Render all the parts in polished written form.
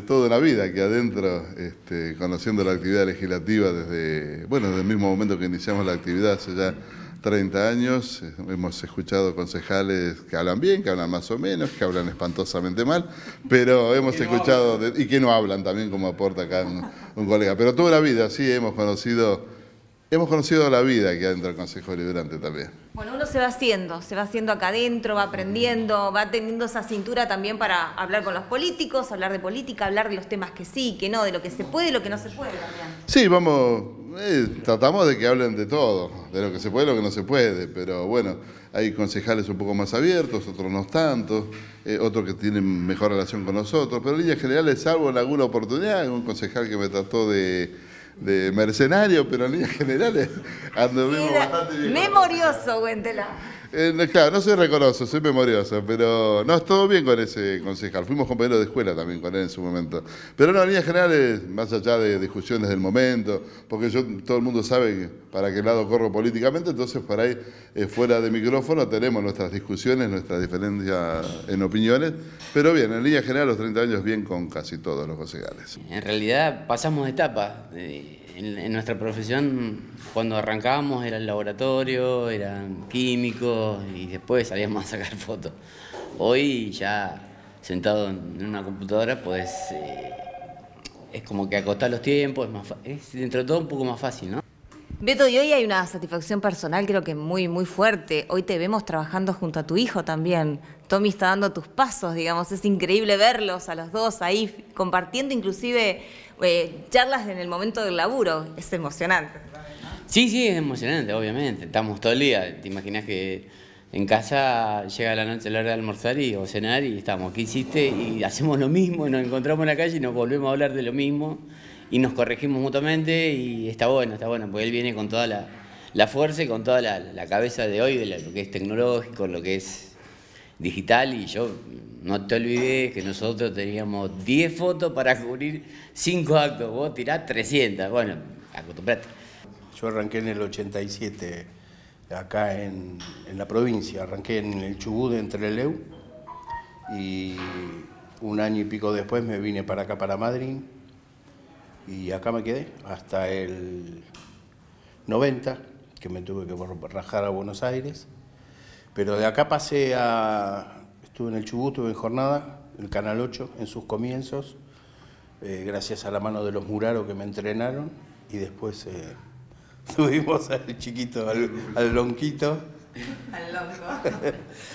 toda una vida aquí adentro, conociendo la actividad legislativa desde el mismo momento que iniciamos la actividad, hace ya 30 años. Hemos escuchado concejales que hablan bien, que hablan más o menos, que hablan espantosamente mal, pero hemos escuchado, y que no hablan también, como aporta acá un colega. Pero toda la vida, sí, hemos conocido la vida aquí adentro del Consejo Deliberante también. Bueno, uno se va haciendo acá adentro, va aprendiendo, va teniendo esa cintura también para hablar con los políticos, hablar de política, hablar de los temas que sí, que no, de lo que se puede y lo que no se puede también. Sí, tratamos de que hablen de todo, de lo que se puede y lo que no se puede, pero bueno, hay concejales un poco más abiertos, otros no tanto, otros que tienen mejor relación con nosotros, pero en líneas generales, salvo en alguna oportunidad, un concejal que me trató de mercenario, pero en líneas generales anduvimos bastante bien. Memorioso, Huentela. Claro, no soy reconocido, soy memorioso, pero no, todo bien con ese concejal. Fuimos compañeros de escuela también con él en su momento. Pero no, en líneas generales, más allá de discusiones del momento, porque todo el mundo sabe para qué lado corro políticamente, entonces por ahí, fuera de micrófono, tenemos nuestras discusiones, nuestras diferencias en opiniones, pero bien, en líneas generales, los 30 años, bien con casi todos los concejales. En realidad pasamos de etapa. En nuestra profesión, cuando arrancábamos era el laboratorio, eran químicos y después salíamos a sacar fotos. Hoy ya sentado en una computadora, pues es como que acotás los tiempos, es dentro de todo un poco más fácil, ¿no? Beto, y hoy hay una satisfacción personal creo que muy, muy fuerte. Hoy te vemos trabajando junto a tu hijo también. Tommy está dando tus pasos, digamos. Es increíble verlos a los dos ahí compartiendo inclusive charlas en el momento del laburo. Es emocionante. Sí, es emocionante, obviamente. Estamos todo el día. Te imaginas que en casa llega la noche, la hora de almorzar o cenar y estamos, ¿qué hiciste? Y hacemos lo mismo, y nos encontramos en la calle y nos volvemos a hablar de lo mismo. Y nos corregimos mutuamente y está bueno, porque él viene con toda la fuerza y con toda la cabeza de hoy, de lo que es tecnológico, lo que es digital, y yo no te olvidé que nosotros teníamos 10 fotos para cubrir 5 actos, vos tirás 300, bueno, acostumbrate. Yo arranqué en el 87, acá en la provincia, arranqué en el Chubut de Entreleu, y un año y pico después me vine para acá, para Madrid, y acá me quedé hasta el 90, que me tuve que rajar a Buenos Aires. Pero de acá estuve en el Chubut, estuve en jornada, el Canal 8, en sus comienzos, gracias a la mano de los muraros que me entrenaron, y después subimos al chiquito, al lonquito. Al lonco.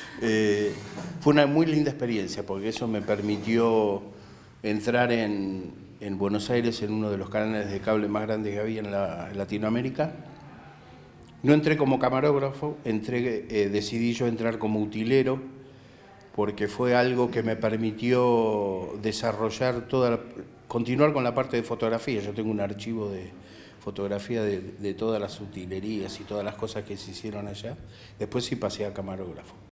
Fue una muy linda experiencia, porque eso me permitió entrar en Buenos Aires, en uno de los canales de cable más grandes que había en Latinoamérica. No entré como camarógrafo, decidí yo entrar como utilero, porque fue algo que me permitió desarrollar continuar con la parte de fotografía. Yo tengo un archivo de fotografía de todas las utilerías y todas las cosas que se hicieron allá. Después sí pasé a camarógrafo.